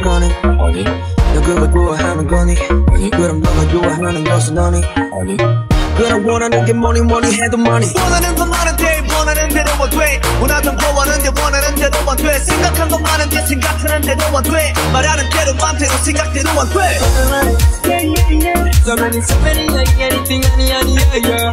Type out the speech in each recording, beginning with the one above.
거니? 아니. 너 그걸 좋아하는 거니? 아니. 그럼 너가 좋아하는 것은 너니? 아니. 그럼 원하는 게 뭐니 해도 money. 원하는 건 많은데 원하는 대로만 돼. 원하던 거 원하는데 원하는 대로만 돼. 생각한 건 많은데 생각하는 대로만 돼. 말하는 대로 맘대로 생각대로만 돼. So many, anything, yeah.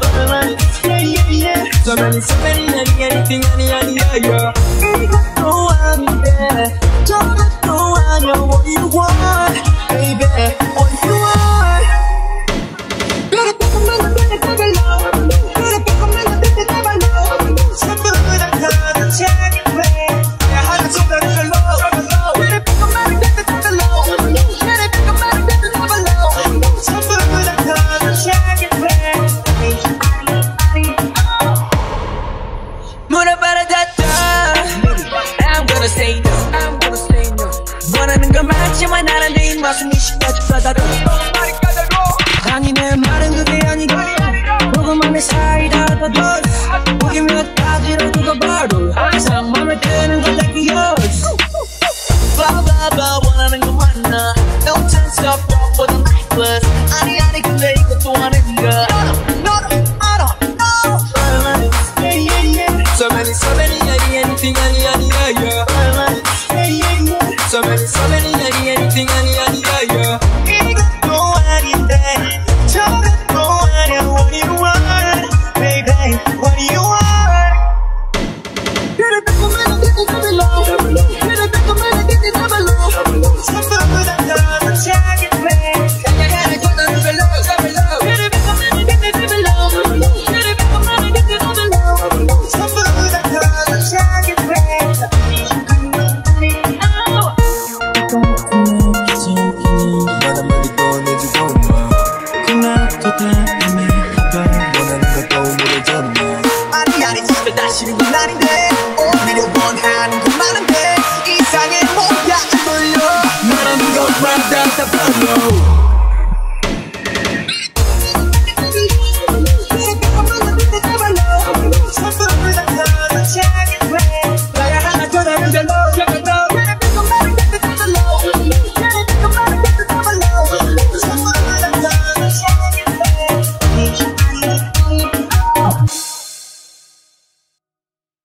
So many, anything, yeah. 이것도 아닌데 저것도 아니야. What you want, baby? What you want? 그래 조금만 더 내려달라. 그래 조금만 더 내려달라. 전부 다 가는 책이 왜 하는 순간을 걸러. 그래 조금만 더 내려달라. 그래 조금만 더 내려달라. 전부 다 가는 책이 왜 물어봐라 닫자. I'm gonna say no. I'm gonna say no. 원하는 건 많지만 나는 내 입맛은 이 시까지 까다로워. 아니 내 말은 그게 아니고 조금만의 사이다 더 덜. 고기 몇 가지로 두고 봐도 항상 맘에 드는 건 다 yours. Blah blah blah 원하는 건 많나. No chance of rock for the necklace. 아니 근데 이것도 아닌가.